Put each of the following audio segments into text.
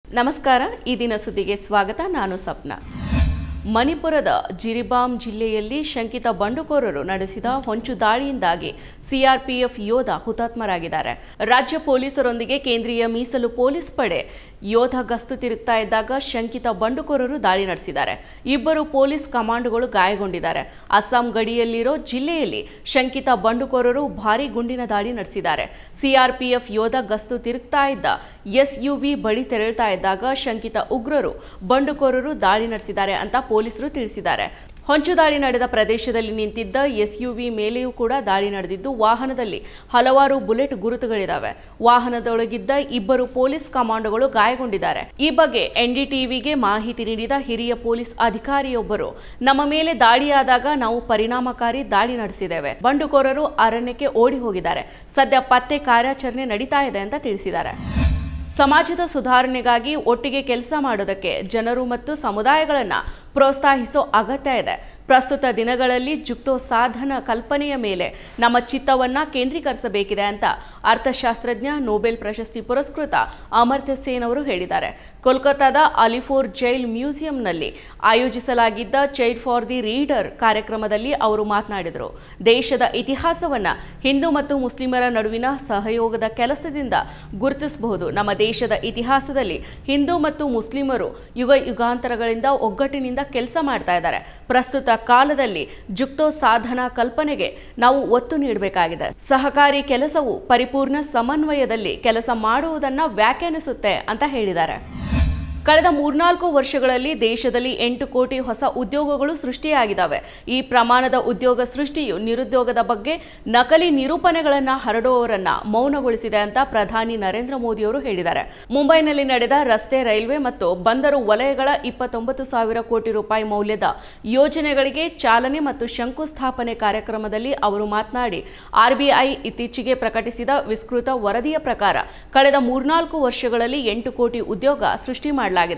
ನಮಸ್ಕಾರ ಈ ದಿನ ಸುದ್ದಿಗೆ ಸ್ವಾಗತ ನಾನು ಸಪ್ನ ಮಣಿಪುರದ ಜಿರಿಬಾಮ್ ಜಿಲ್ಲೆಯಲ್ಲಿ ಶಂಕಿತ ಬಂಡುಕೋರರು ನಡೆಸಿದ ಹೊಂಚು ದಾಳಿಯಿಂದಾಗಿ ಸಿಆರ್ಪಿಎಫ್ ಯೋಧ ಹುತಾತ್ಮರಾಗಿದ್ದಾರೆ ರಾಜ್ಯ ಪೊಲೀಸರೊಂದಿಗೆ ಕೇಂದ್ರೀಯ ಮೀಸಲು ಪೊಲೀಸ್ ಪಡೆ ಯೋಧ ಗಸ್ತು ತಿರುಗ್ತಾ ಇದ್ದಾಗ ಶಂಕಿತ ಬಂಡುಕೋರರು ದಾಳಿ ನಡೆಸಿದ್ದಾರೆ ಇಬ್ಬರು ಪೊಲೀಸ್ ಕಮಾಂಡೋಗಳು ಗಾಯಗೊಂಡಿದ್ದಾರೆ ಅಸ್ಸಾಂ ಗಡಿಯಲ್ಲಿರೋ ಜಿಲ್ಲೆಯಲ್ಲಿ ಶಂಕಿತ ಬಂಡುಕೋರರು ಭಾರೀ ಗುಂಡಿನ ದಾಳಿ ನಡೆಸಿದ್ದಾರೆ ಸಿಆರ್ಪಿಎಫ್ ಯೋಧ ಗಸ್ತು ತಿರುಗ್ತಾ ಇದ್ದ ಎಸ್ಯುವಿ ಬಳಿ ತೆರಳುತ್ತಾ ಇದ್ದಾಗ ಶಂಕಿತ ಉಗ್ರರು ಬಂಡುಕೋರರು ದಾಳಿ ನಡೆಸಿದ್ದಾರೆ ಅಂತ ಪೊಲೀಸರು ತಿಳಿಸಿದ್ದಾರೆ ಹೊಂಚು ದಾಳಿ ನಡೆದ ಪ್ರದೇಶದಲ್ಲಿ ನಿಂತಿದ್ದ ಎಸ್ಯುವಿ ಮೇಲೆಯೂ ಕೂಡ ದಾಳಿ ನಡೆದಿದ್ದು ವಾಹನದಲ್ಲಿ ಹಲವಾರು ಬುಲೆಟ್ ಗುರುತುಗಳಿದ್ದಾವೆ ವಾಹನದೊಳಗಿದ್ದ ಇಬ್ಬರು ಪೊಲೀಸ್ ಕಮಾಂಡೋಗಳು ಗಾಯಗೊಂಡಿದ್ದಾರೆ ಈ ಬಗ್ಗೆ ಎನ್ಡಿಟಿವಿಗೆ ಮಾಹಿತಿ ನೀಡಿದ ಹಿರಿಯ ಪೊಲೀಸ್ ಅಧಿಕಾರಿಯೊಬ್ಬರು ನಮ್ಮ ಮೇಲೆ ದಾಳಿಯಾದಾಗ ನಾವು ಪರಿಣಾಮಕಾರಿ ದಾಳಿ ನಡೆಸಿದ್ದೇವೆ ಬಂಡುಕೋರರು ಅರಣ್ಯಕ್ಕೆ ಓಡಿ ಹೋಗಿದ್ದಾರೆ ಸದ್ಯ ಪತ್ತೆ ಕಾರ್ಯಾಚರಣೆ ನಡೀತಾ ಇದೆ ಅಂತ ತಿಳಿಸಿದ್ದಾರೆ ಸಮಾಜದ ಸುಧಾರಣೆಗಾಗಿ ಒಟ್ಟಿಗೆ ಕೆಲಸ ಮಾಡೋದಕ್ಕೆ ಜನರು ಮತ್ತು ಸಮುದಾಯಗಳನ್ನು ಪ್ರೋತ್ಸಾಹಿಸೋ ಅಗತ್ಯ ಇದೆ ಪ್ರಸ್ತುತ ದಿನಗಳಲ್ಲಿ ಜುಕ್ತೋ ಸಾಧನ ಕಲ್ಪನೆಯ ಮೇಲೆ ನಮ್ಮ ಚಿತ್ತವನ್ನು ಕೇಂದ್ರೀಕರಿಸಬೇಕಿದೆ ಅಂತ ಅರ್ಥಶಾಸ್ತ್ರಜ್ಞ ನೊಬೆಲ್ ಪ್ರಶಸ್ತಿ ಪುರಸ್ಕೃತ ಅಮರ್ತ್ಯ ಸೇನ್ ಅವರು ಹೇಳಿದ್ದಾರೆ ಕೋಲ್ಕತ್ತಾದ ಅಲಿಪುರ್ ಜೈಲ್ ಮ್ಯೂಸಿಯಂನಲ್ಲಿ ಆಯೋಜಿಸಲಾಗಿದ್ದ ಚೈಲ್ಡ್ ಫಾರ್ ದಿ ರೀಡರ್ ಕಾರ್ಯಕ್ರಮದಲ್ಲಿ ಅವರು ಮಾತನಾಡಿದರು ದೇಶದ ಇತಿಹಾಸವನ್ನು ಹಿಂದೂ ಮತ್ತು ಮುಸ್ಲಿಮರ ನಡುವಿನ ಸಹಯೋಗದ ಕೆಲಸದಿಂದ ಗುರುತಿಸಬಹುದು ನಮ್ಮ ದೇಶದ ಇತಿಹಾಸದಲ್ಲಿ ಹಿಂದೂ ಮತ್ತು ಮುಸ್ಲಿಮರು ಯುಗ ಯುಗಾಂತರಗಳಿಂದ ಒಗ್ಗಟ್ಟಿನಿಂದ ಕೆಲಸ ಮಾಡ್ತಾ ಇದ್ದಾರೆ ಪ್ರಸ್ತುತ ಕಾಲದಲ್ಲಿ ಜುಕ್ತೋ ಸಾಧನಾ ಕಲ್ಪನೆಗೆ ನಾವು ಒತ್ತು ನೀಡಬೇಕಾಗಿದೆ ಸಹಕಾರಿ ಕೆಲಸವು ಪರಿಪೂರ್ಣ ಸಮನ್ವಯದಲ್ಲಿ ಕೆಲಸ ಮಾಡುವುದನ್ನು ವ್ಯಾಖ್ಯಾನಿಸುತ್ತೆ ಅಂತ ಹೇಳಿದ್ದಾರೆ ಕಳೆದ 3-4 ವರ್ಷಗಳಲ್ಲಿ ದೇಶದಲ್ಲಿ 8 ಕೋಟಿ ಹೊಸ ಉದ್ಯೋಗಗಳು ಸೃಷ್ಟಿಯಾಗಿದ್ದಾವೆ ಈ ಪ್ರಮಾಣದ ಉದ್ಯೋಗ ಸೃಷ್ಟಿಯು ನಿರುದ್ಯೋಗದ ಬಗ್ಗೆ ನಕಲಿ ನಿರೂಪಣೆಗಳನ್ನು ಹರಡುವವರನ್ನ ಮೌನಗೊಳಿಸಿದೆ ಅಂತ ಪ್ರಧಾನಿ ನರೇಂದ್ರ ಮೋದಿ ಅವರು ಹೇಳಿದ್ದಾರೆ ಮುಂಬೈನಲ್ಲಿ ನಡೆದ ರಸ್ತೆ ರೈಲ್ವೆ ಮತ್ತು ಬಂದರು ವಲಯಗಳ 29,000 ಕೋಟಿ ರೂಪಾಯಿ ಮೌಲ್ಯದ ಯೋಜನೆಗಳಿಗೆ ಚಾಲನೆ ಮತ್ತು ಶಂಕುಸ್ಥಾಪನೆ ಕಾರ್ಯಕ್ರಮದಲ್ಲಿ ಅವರು ಮಾತನಾಡಿ ಆರ್ಬಿಐ ಇತ್ತೀಚೆಗೆ ಪ್ರಕಟಿಸಿದ ವಿಸ್ತೃತ ವರದಿಯ ಪ್ರಕಾರ ಕಳೆದ 3-4 ವರ್ಷಗಳಲ್ಲಿ 8 ಕೋಟಿ ಉದ್ಯೋಗ ಸೃಷ್ಟಿ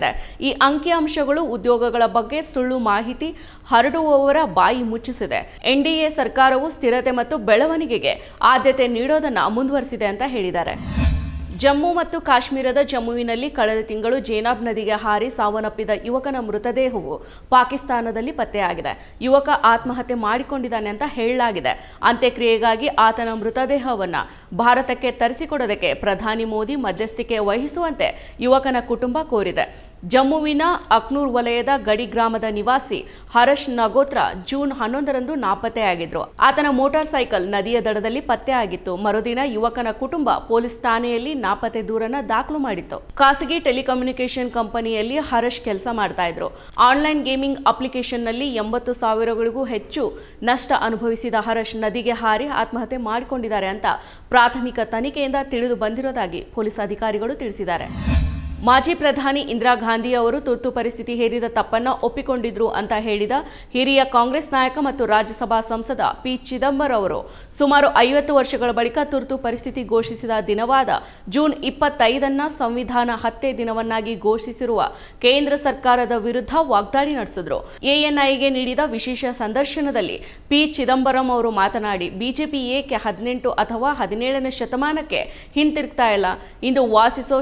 ಈ ಅಂಕಿಅಂಶಗಳು ಉದ್ಯೋಗಗಳ ಬಗ್ಗೆ ಸುಳ್ಳು ಮಾಹಿತಿ ಹರಡುವವರ ಬಾಯಿ ಮುಚ್ಚಿಸಿದೆ ಎನ್ಡಿಎ ಸರ್ಕಾರವು ಸ್ಥಿರತೆ ಮತ್ತು ಬೆಳವಣಿಗೆಗೆ ಆದ್ಯತೆ ನೀಡೋದನ್ನು ಮುಂದುವರಿಸಿದೆ ಅಂತ ಹೇಳಿದ್ದಾರೆ ಜಮ್ಮು ಮತ್ತು ಕಾಶ್ಮೀರದ ಜಮ್ಮುವಿನಲ್ಲಿ ಕಳೆದ ತಿಂಗಳು ಜೇನಾಬ್ ನದಿಗೆ ಹಾರಿ ಸಾವನ್ನಪ್ಪಿದ ಯುವಕನ ಮೃತದೇಹವು ಪಾಕಿಸ್ತಾನದಲ್ಲಿ ಪತ್ತೆಯಾಗಿದೆ ಯುವಕ ಆತ್ಮಹತ್ಯೆ ಮಾಡಿಕೊಂಡಿದ್ದಾನೆ ಅಂತ ಹೇಳಲಾಗಿದೆ ಅಂತ್ಯಕ್ರಿಯೆಗಾಗಿ ಆತನ ಮೃತದೇಹವನ್ನು ಭಾರತಕ್ಕೆ ತರಿಸಿಕೊಡೋದಕ್ಕೆ ಪ್ರಧಾನಿ ಮೋದಿ ಮಧ್ಯಸ್ಥಿಕೆ ವಹಿಸುವಂತೆ ಯುವಕನ ಕುಟುಂಬ ಕೋರಿದೆ ಜಮ್ಮುವಿನ ಅಕ್ನೂರ್ ವಲಯದ ಗಡಿ ಗ್ರಾಮದ ನಿವಾಸಿ ಹರ್ಷ್ ನಗೋತ್ರಾ ಜೂನ್ 11ರಂದು ನಾಪತ್ತೆಯಾಗಿದ್ರು ಆತನ ಮೋಟಾರ್ ಸೈಕಲ್ ನದಿಯ ದಡದಲ್ಲಿ ಪತ್ತೆಯಾಗಿತ್ತು ಮರುದಿನ ಯುವಕನ ಕುಟುಂಬ ಪೊಲೀಸ್ ಠಾಣೆಯಲ್ಲಿ ನಾಪತ್ತೆ ದೂರನ್ನ ದಾಖಲು ಮಾಡಿತ್ತು ಖಾಸಗಿ ಟೆಲಿಕಮ್ಯುನಿಕೇಶನ್ ಕಂಪನಿಯಲ್ಲಿ ಹರ್ಷ್ ಕೆಲಸ ಮಾಡ್ತಾ ಇದ್ರು ಆನ್ಲೈನ್ ಗೇಮಿಂಗ್ ಅಪ್ಲಿಕೇಶನ್ನಲ್ಲಿ 80,000ಗಳಿಗೂ ಹೆಚ್ಚು ನಷ್ಟ ಅನುಭವಿಸಿದ ಹರ್ಷ್ ನದಿಗೆ ಹಾರಿ ಆತ್ಮಹತ್ಯೆ ಮಾಡಿಕೊಂಡಿದ್ದಾರೆ ಅಂತ ಪ್ರಾಥಮಿಕ ತನಿಖೆಯಿಂದ ತಿಳಿದು ಬಂದಿರೋದಾಗಿ ಪೊಲೀಸ್ ಅಧಿಕಾರಿಗಳು ತಿಳಿಸಿದ್ದಾರೆ ಮಾಜಿ ಪ್ರಧಾನಿ ಇಂದಿರಾ ಗಾಂಧಿ ಅವರು ತುರ್ತು ಪರಿಸ್ಥಿತಿ ಹೇರಿದ ತಪ್ಪನ್ನು ಒಪ್ಪಿಕೊಂಡಿದ್ರು ಅಂತ ಹೇಳಿದ ಹಿರಿಯ ಕಾಂಗ್ರೆಸ್ ನಾಯಕ ಮತ್ತು ರಾಜ್ಯಸಭಾ ಸಂಸದ ಪಿ ಚಿದಂಬರಂ ಅವರು ಸುಮಾರು 50 ವರ್ಷಗಳ ಬಳಿಕ ತುರ್ತು ಪರಿಸ್ಥಿತಿ ಘೋಷಿಸಿದ ದಿನವಾದ ಜೂನ್ 25ನ್ನು ಸಂವಿಧಾನ ಹತ್ಯೆ ದಿನವನ್ನಾಗಿ ಘೋಷಿಸಿರುವ ಕೇಂದ್ರ ಸರ್ಕಾರದ ವಿರುದ್ಧ ವಾಗ್ದಾಳಿ ನಡೆಸಿದ್ರು ಎಎನ್ಐಗೆ ನೀಡಿದ ವಿಶೇಷ ಸಂದರ್ಶನದಲ್ಲಿ ಪಿ ಚಿದಂಬರಂ ಅವರು ಮಾತನಾಡಿ ಬಿಜೆಪಿ ಏಕೆ 18 ಅಥವಾ 17ನೇ ಶತಮಾನಕ್ಕೆ ಹಿಂತಿರುಗ್ತಾ ಇಲ್ಲ ಇಂದು ವಾಸಿಸೋ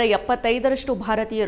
75% ಭಾರತೀಯರು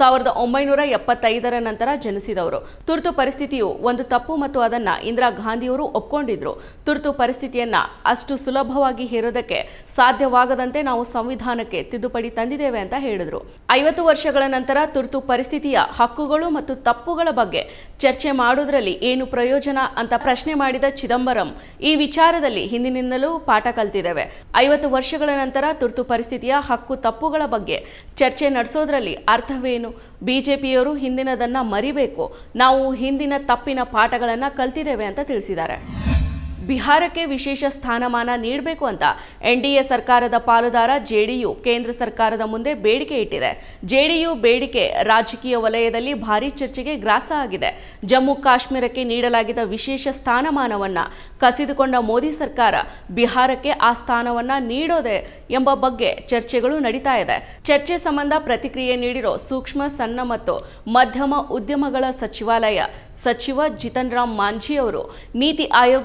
1975ರ ನಂತರ ಜನಿಸಿದವರು ತುರ್ತು ಪರಿಸ್ಥಿತಿಯು ಒಂದು ತಪ್ಪು ಮತ್ತು ಅದನ್ನ ಇಂದಿರಾ ಗಾಂಧಿಯವರು ಒಪ್ಪಿಕೊಂಡಿದ್ರು ತುರ್ತು ಪರಿಸ್ಥಿತಿಯನ್ನ ಅಷ್ಟು ಸುಲಭವಾಗಿ ಹೇರೋದಕ್ಕೆ ಸಾಧ್ಯವಾಗದಂತೆ ನಾವು ಸಂವಿಧಾನಕ್ಕೆ ತಿದ್ದುಪಡಿ ತಂದಿದ್ದೇವೆ ಅಂತ ಹೇಳಿದ್ರು 50 ವರ್ಷಗಳ ನಂತರ ತುರ್ತು ಪರಿಸ್ಥಿತಿಯ ಹಕ್ಕುಗಳು ಮತ್ತು ತಪ್ಪುಗಳ ಬಗ್ಗೆ ಚರ್ಚೆ ಮಾಡೋದ್ರಲ್ಲಿ ಏನು ಪ್ರಯೋಜನ ಅಂತ ಪ್ರಶ್ನೆ ಮಾಡಿದ ಚಿದಂಬರಂ ಈ ವಿಚಾರದಲ್ಲಿ ಹಿಂದಿನಿಂದಲೂ ಪಾಠ ಕಲಿತಿದ್ದೇವೆ 50 ವರ್ಷಗಳ ನಂತರ ತುರ್ತು ಪರಿಸ್ಥಿತಿಯ ಹಕ್ಕು ತಪ್ಪುಗಳ ಬಗ್ಗೆ ಚರ್ಚೆ ನಡೆಸೋದ್ರಲ್ಲಿ ಅರ್ಥವೇನು ಬಿಜೆಪಿಯವರು ಹಿಂದಿನದನ್ನ ಮರಿಬೇಕು ನಾವು ಹಿಂದಿನ ತಪ್ಪಿನ ಪಾಠಗಳನ್ನು ಕಲ್ತಿದ್ದೇವೆ ಅಂತ ತಿಳಿಸಿದ್ದಾರೆ ಬಿಹಾರಕ್ಕೆ ವಿಶೇಷ ಸ್ಥಾನಮಾನ ನೀಡಬೇಕು ಅಂತ ಎನ್ಡಿಎ ಸರ್ಕಾರದ ಪಾಲುದಾರ ಜೆಡಿಯು ಕೇಂದ್ರ ಸರ್ಕಾರದ ಮುಂದೆ ಬೇಡಿಕೆ ಇಟ್ಟಿದೆ ಜೆಡಿಯು ಬೇಡಿಕೆ ರಾಜಕೀಯ ವಲಯದಲ್ಲಿ ಭಾರೀ ಚರ್ಚೆಗೆ ಗ್ರಾಸ ಆಗಿದೆ ಜಮ್ಮು ಕಾಶ್ಮೀರಕ್ಕೆ ನೀಡಲಾಗಿದ್ದ ವಿಶೇಷ ಸ್ಥಾನಮಾನವನ್ನು ಕಸಿದುಕೊಂಡ ಮೋದಿ ಸರ್ಕಾರ ಬಿಹಾರಕ್ಕೆ ಆ ಸ್ಥಾನವನ್ನು ನೀಡೋದೆ ಎಂಬ ಬಗ್ಗೆ ಚರ್ಚೆಗಳು ನಡೀತಾ ಇದೆ ಚರ್ಚೆ ಸಂಬಂಧ ಪ್ರತಿಕ್ರಿಯೆ ನೀಡಿರೋ ಸೂಕ್ಷ್ಮ ಸಣ್ಣ ಮತ್ತು ಮಧ್ಯಮ ಉದ್ಯಮಗಳ ಸಚಿವಾಲಯ ಸಚಿವ ಜಿತನ್ ರಾಮ್ ಮಾಂಝಿ ಅವರು ನೀತಿ ಆಯೋಗವು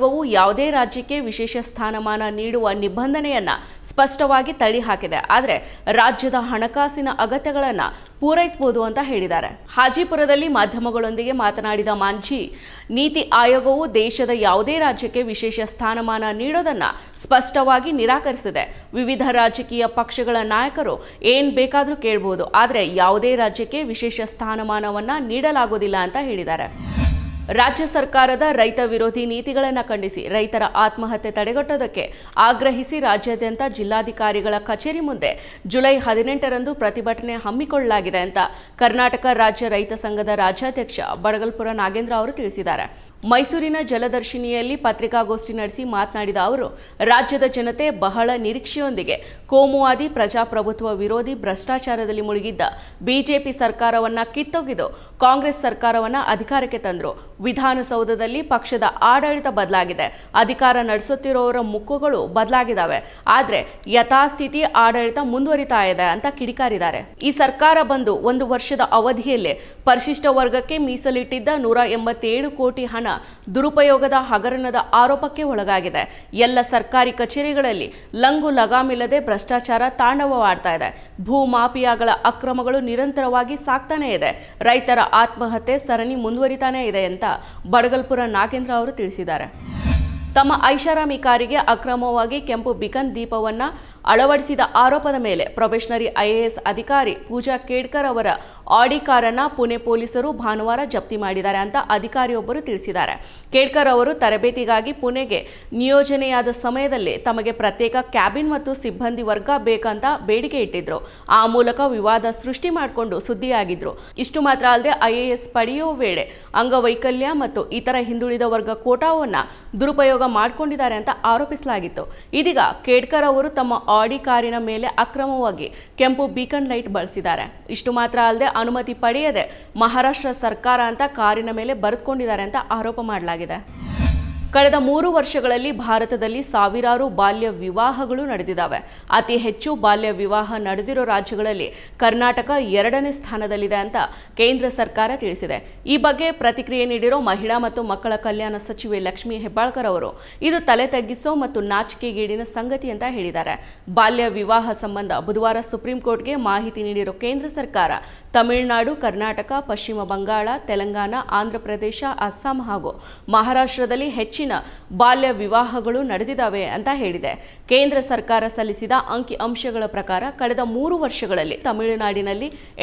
ಯಾವುದೇ ರಾಜ್ಯಕ್ಕೆ ವಿಶೇಷ ಸ್ಥಾನಮಾನ ನೀಡುವ ನಿಬಂಧನೆಯನ್ನ ಸ್ಪಷ್ಟವಾಗಿ ತಳ್ಳಿ ಹಾಕಿದೆ. ಆದರೆ ರಾಜ್ಯದ ಹಣಕಾಸಿನ ಅಗತ್ಯಗಳನ್ನು ಪೂರೈಸಬಹುದು ಅಂತ ಹೇಳಿದ್ದಾರೆ. ಹಾಜಿಪುರದಲ್ಲಿ ಮಾಧ್ಯಮಗಳೊಂದಿಗೆ ಮಾತನಾಡಿದ ಮಾಂಝಿ, ನೀತಿ ಆಯೋಗವು ದೇಶದ ಯಾವುದೇ ರಾಜ್ಯಕ್ಕೆ ವಿಶೇಷ ಸ್ಥಾನಮಾನ ನೀಡೋದನ್ನ ಸ್ಪಷ್ಟವಾಗಿ ನಿರಾಕರಿಸಿದೆ. ವಿವಿಧ ರಾಜಕೀಯ ಪಕ್ಷಗಳ ನಾಯಕರು ಏನ್ ಬೇಕಾದರೂ ಕೇಳಬಹುದು, ಆದರೆ ಯಾವುದೇ ರಾಜ್ಯಕ್ಕೆ ವಿಶೇಷ ಸ್ಥಾನಮಾನವನ್ನ ನೀಡಲಾಗುವುದಿಲ್ಲ ಅಂತ ಹೇಳಿದ್ದಾರೆ. ರಾಜ್ಯ ಸರ್ಕಾರದ ರೈತ ವಿರೋಧಿ ನೀತಿಗಳನ್ನು ಖಂಡಿಸಿ ರೈತರ ಆತ್ಮಹತ್ಯೆ ತಡೆಗಟ್ಟೋದಕ್ಕೆ ಆಗ್ರಹಿಸಿ ರಾಜ್ಯಾದ್ಯಂತ ಜಿಲ್ಲಾಧಿಕಾರಿಗಳ ಕಚೇರಿ ಮುಂದೆ ಜುಲೈ 18ರಂದು ಪ್ರತಿಭಟನೆ ಹಮ್ಮಿಕೊಳ್ಳಲಾಗಿದೆ ಅಂತ ಕರ್ನಾಟಕ ರಾಜ್ಯ ರೈತ ಸಂಘದ ರಾಜ್ಯಾಧ್ಯಕ್ಷ ಬಡಗಲ್ಪುರ ನಾಗೇಂದ್ರ ಅವರು ತಿಳಿಸಿದ್ದಾರೆ. ಮೈಸೂರಿನ ಜಲದರ್ಶಿನಿಯಲ್ಲಿ ಪತ್ರಿಕಾಗೋಷ್ಠಿ ನಡೆಸಿ ಮಾತನಾಡಿದ ಅವರು, ರಾಜ್ಯದ ಜನತೆ ಬಹಳ ನಿರೀಕ್ಷೆಯೊಂದಿಗೆ ಕೋಮುವಾದಿ ಪ್ರಜಾಪ್ರಭುತ್ವ ವಿರೋಧಿ ಭ್ರಷ್ಟಾಚಾರದಲ್ಲಿ ಮುಳುಗಿದ್ದ ಬಿಜೆಪಿ ಸರ್ಕಾರವನ್ನ ಕಿತ್ತೊಗೆದು ಕಾಂಗ್ರೆಸ್ ಸರ್ಕಾರವನ್ನ ಅಧಿಕಾರಕ್ಕೆ ತಂದರು. ವಿಧಾನಸೌಧದಲ್ಲಿ ಪಕ್ಷದ ಆಡಳಿತ ಬದಲಾಗಿದೆ, ಅಧಿಕಾರ ನಡೆಸುತ್ತಿರುವವರ ಮುಖಗಳು ಬದಲಾಗಿದ್ದಾವೆ, ಆದರೆ ಯಥಾಸ್ಥಿತಿ ಆಡಳಿತ ಮುಂದುವರಿತಾ ಇದೆ ಅಂತ ಕಿಡಿಕಾರಿದ್ದಾರೆ. ಈ ಸರ್ಕಾರ ಬಂದು 1 ವರ್ಷದ ಅವಧಿಯಲ್ಲೇ ಪರಿಶಿಷ್ಟ ವರ್ಗಕ್ಕೆ ಮೀಸಲಿಟ್ಟಿದ್ದ 187 ಕೋಟಿ ಹಣ ದುರುಪಯೋಗದ ಹಗರಣದ ಆರೋಪಕ್ಕೆ ಒಳಗಾಗಿದೆ. ಎಲ್ಲ ಸರ್ಕಾರಿ ಕಚೇರಿಗಳಲ್ಲಿ ಲಂಗು ಲಗಾಮಿಲ್ಲದೆ ಭ್ರಷ್ಟಾಚಾರ ತಾಂಡವವಾಡ್ತಾ ಇದೆ. ಭೂ ಮಾಫಿಯಾಗಳ ಅಕ್ರಮಗಳು ನಿರಂತರವಾಗಿ ಸಾಕ್ತಾನೇ ಇದೆ. ರೈತರ ಆತ್ಮಹತ್ಯೆ ಸರಣಿ ಮುಂದುವರಿತಾನೇ ಇದೆ ಅಂತ ಬಡಗಲ್ಪುರ ನಾಗೇಂದ್ರ ಅವರು ತಿಳಿಸಿದ್ದಾರೆ. ತಮ್ಮ ಐಷಾರಾಮಿ ಕಾರಿಗೆ ಅಕ್ರಮವಾಗಿ ಕೆಂಪು ಬಿಕನ್ ದೀಪವನ್ನ ಅಳವಡಿಸಿದ ಆರೋಪದ ಮೇಲೆ ಪ್ರೊಬೇಷನರಿ IAS ಅಧಿಕಾರಿ ಪೂಜಾ ಕೇಡ್ಕರ್ ಅವರ ಆಡಿ ಕಾರನ್ನು ಪುಣೆ ಪೊಲೀಸರು ಭಾನುವಾರ ಜಪ್ತಿ ಮಾಡಿದ್ದಾರೆ ಅಂತ ಅಧಿಕಾರಿಯೊಬ್ಬರು ತಿಳಿಸಿದ್ದಾರೆ. ಕೇಡ್ಕರ್ ಅವರು ತರಬೇತಿಗಾಗಿ ಪುಣೆಗೆ ನಿಯೋಜನೆಯಾದ ಸಮಯದಲ್ಲಿ ತಮಗೆ ಪ್ರತ್ಯೇಕ ಕ್ಯಾಬಿನ್ ಮತ್ತು ಸಿಬ್ಬಂದಿ ವರ್ಗ ಬೇಕಂತ ಬೇಡಿಕೆ ಇಟ್ಟಿದ್ರು. ಆ ಮೂಲಕ ವಿವಾದ ಸೃಷ್ಟಿ ಮಾಡಿಕೊಂಡು ಸುದ್ದಿಯಾಗಿದ್ರು. ಇಷ್ಟು ಮಾತ್ರ ಅಲ್ಲದೆ IAS ಪಡೆಯುವ ವೇಳೆ ಅಂಗವೈಕಲ್ಯ ಮತ್ತು ಇತರ ಹಿಂದುಳಿದ ವರ್ಗ ಕೋಟಾವನ್ನು ದುರುಪಯೋಗ ಮಾಡಿಕೊಂಡಿದ್ದಾರೆ ಅಂತ ಆರೋಪಿಸಲಾಗಿತ್ತು. ಇದೀಗ ಕೇಡ್ಕರ್ ಅವರು ತಮ್ಮ ಆಡಿ ಕಾರಿನ ಮೇಲೆ ಅಕ್ರಮವಾಗಿ ಕೆಂಪು ಬೀಕನ್ ಲೈಟ್ ಬಳಸಿದ್ದಾರೆ. ಇಷ್ಟು ಮಾತ್ರ ಅಲ್ಲದೆ ಅನುಮತಿ ಪಡೆಯದೆ ಮಹಾರಾಷ್ಟ್ರ ಸರ್ಕಾರ ಅಂತ ಕಾರಿನ ಮೇಲೆ ಬರೆದುಕೊಂಡಿದ್ದಾರೆ ಅಂತ ಆರೋಪ ಮಾಡಲಾಗಿದೆ. ಕಳೆದ 3 ವರ್ಷಗಳಲ್ಲಿ ಭಾರತದಲ್ಲಿ ಸಾವಿರಾರು ಬಾಲ್ಯ ವಿವಾಹಗಳು ನಡೆದಿದ್ದಾವೆ. ಅತಿ ಹೆಚ್ಚು ಬಾಲ್ಯ ವಿವಾಹ ನಡೆದಿರೋ ರಾಜ್ಯಗಳಲ್ಲಿ ಕರ್ನಾಟಕ 2ನೇ ಸ್ಥಾನದಲ್ಲಿದೆ ಅಂತ ಕೇಂದ್ರ ಸರ್ಕಾರ ತಿಳಿಸಿದೆ. ಈ ಬಗ್ಗೆ ಪ್ರತಿಕ್ರಿಯೆ ನೀಡಿರೋ ಮಹಿಳಾ ಮತ್ತು ಮಕ್ಕಳ ಕಲ್ಯಾಣ ಸಚಿವೆ ಲಕ್ಷ್ಮೀ ಹೆಬ್ಬಾಳ್ಕರ್ ಅವರು, ಇದು ತಲೆ ತಗ್ಗಿಸೋ ಮತ್ತು ನಾಚಿಕೆಗೇಡಿನ ಸಂಗತಿ ಅಂತ ಹೇಳಿದ್ದಾರೆ. ಬಾಲ್ಯ ವಿವಾಹ ಸಂಬಂಧ ಬುಧವಾರ ಸುಪ್ರೀಂ ಕೋರ್ಟ್ಗೆ ಮಾಹಿತಿ ನೀಡಿರೋ ಕೇಂದ್ರ ಸರ್ಕಾರ ತಮಿಳುನಾಡು, ಕರ್ನಾಟಕ, ಪಶ್ಚಿಮ ಬಂಗಾಳ, ತೆಲಂಗಾಣ, ಆಂಧ್ರಪ್ರದೇಶ, ಅಸ್ಸಾಂ ಹಾಗೂ ಮಹಾರಾಷ್ಟ್ರದಲ್ಲಿ ಹೆಚ್ಚಿನ ಬಾಲ್ಯ ವಿವಾಹಗಳು ನಡೆದಿದ್ದಾವೆ ಅಂತ ಹೇಳಿದೆ. ಕೇಂದ್ರ ಸರ್ಕಾರ ಸಲ್ಲಿಸಿದ ಅಂಕಿ ಅಂಶಗಳ ಪ್ರಕಾರ ಕಳೆದ 3 ವರ್ಷಗಳಲ್ಲಿ ತಮಿಳುನಾಡಿನಲ್ಲಿ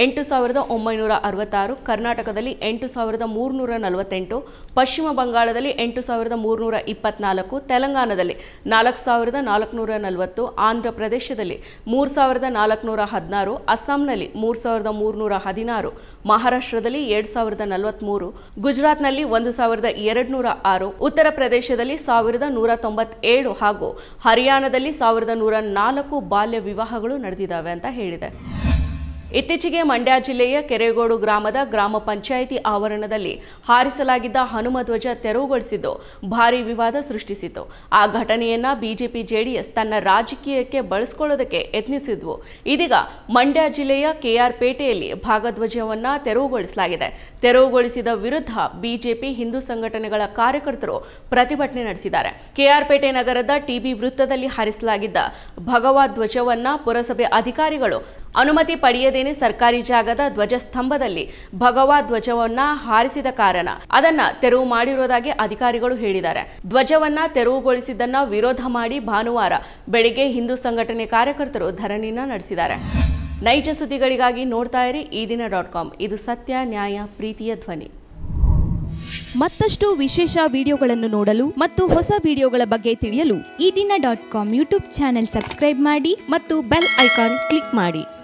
8,966, ಕರ್ನಾಟಕದಲ್ಲಿ 8,348, ಪಶ್ಚಿಮ ಬಂಗಾಳದಲ್ಲಿ 8,324, ತೆಲಂಗಾಣದಲ್ಲಿ 4,440, ಆಂಧ್ರ ಪ್ರದೇಶದಲ್ಲಿ 3,416, ಅಸ್ಸಾಂನಲ್ಲಿ 3,316, ಮಹಾರಾಷ್ಟ್ರದಲ್ಲಿ 2,043, ಗುಜರಾತ್ನಲ್ಲಿ 1,206, ಉತ್ತರ ಪ್ರದೇಶದಲ್ಲಿ 1,197 ಹಾಗೂ ಹರಿಯಾಣದಲ್ಲಿ 1,104 ಬಾಲ್ಯ ವಿವಾಹಗಳು ನಡೆದಿದ್ದಾವೆ ಅಂತ ಹೇಳಿದೆ. ಇತ್ತೀಚೆಗೆ ಮಂಡ್ಯ ಜಿಲ್ಲೆಯ ಕೆರೆಗೋಡು ಗ್ರಾಮದ ಗ್ರಾಮ ಪಂಚಾಯಿತಿ ಆವರಣದಲ್ಲಿ ಹಾರಿಸಲಾಗಿದ್ದ ಹನುಮಧ್ವಜ ತೆರವುಗೊಳಿಸಿದ್ದು ಭಾರೀ ವಿವಾದ ಸೃಷ್ಟಿಸಿತು. ಆ ಘಟನೆಯನ್ನ ಬಿಜೆಪಿ ಜೆಡಿಎಸ್ ತನ್ನ ರಾಜಕೀಯಕ್ಕೆ ಬಳಸಿಕೊಳ್ಳೋದಕ್ಕೆ ಯತ್ನಿಸಿದ್ವು. ಇದೀಗ ಮಂಡ್ಯ ಜಿಲ್ಲೆಯ KR ಪೇಟೆಯಲ್ಲಿ ಭಾಗಧ್ವಜವನ್ನ ತೆರವುಗೊಳಿಸಲಾಗಿದೆ. ತೆರವುಗೊಳಿಸಿದ ವಿರುದ್ಧ ಬಿಜೆಪಿ ಹಿಂದೂ ಸಂಘಟನೆಗಳ ಕಾರ್ಯಕರ್ತರು ಪ್ರತಿಭಟನೆ ನಡೆಸಿದ್ದಾರೆ. KR ಪೇಟೆ ನಗರದ TB ವೃತ್ತದಲ್ಲಿ ಹಾರಿಸಲಾಗಿದ್ದ ಭಗವಧ್ವಜವನ್ನ ಪುರಸಭೆ ಅಧಿಕಾರಿಗಳು ಅನುಮತಿ ಪಡೆಯದೇನೆ ಸರ್ಕಾರಿ ಜಾಗದ ಧ್ವಜಸ್ತಂಭದಲ್ಲಿ ಭಗವಧ್ವಜವನ್ನ ಹಾರಿಸಿದ ಕಾರಣ ಅದನ್ನ ತೆರವು ಮಾಡಿರುವುದಾಗಿ ಅಧಿಕಾರಿಗಳು ಹೇಳಿದ್ದಾರೆ. ಧ್ವಜವನ್ನ ತೆರವುಗೊಳಿಸಿದ್ದನ್ನ ವಿರೋಧ ಮಾಡಿ ಭಾನುವಾರ ಬೆಳಿಗ್ಗೆ ಹಿಂದೂ ಸಂಘಟನೆ ಕಾರ್ಯಕರ್ತರು ಧರಣಿನ ನಡೆಸಿದ್ದಾರೆ. ನೈಜ ಸುದ್ದಿಗಳಿಗಾಗಿ ನೋಡ್ತಾ ಇರಿ ಈದಿನ.com. ಇದು ಸತ್ಯ, ನ್ಯಾಯ, ಪ್ರೀತಿಯ ಧ್ವನಿ. ಮತ್ತಷ್ಟು ವಿಶೇಷ ವಿಡಿಯೋಗಳನ್ನು ನೋಡಲು ಮತ್ತು ಹೊಸ ವಿಡಿಯೋಗಳ ಬಗ್ಗೆ ತಿಳಿಯಲು ಈದಿನ.com ಯೂಟ್ಯೂಬ್ ಚಾನೆಲ್ ಸಬ್ಸ್ಕ್ರೈಬ್ ಮಾಡಿ ಮತ್ತು ಬೆಲ್ ಐಕಾನ್ ಕ್ಲಿಕ್ ಮಾಡಿ.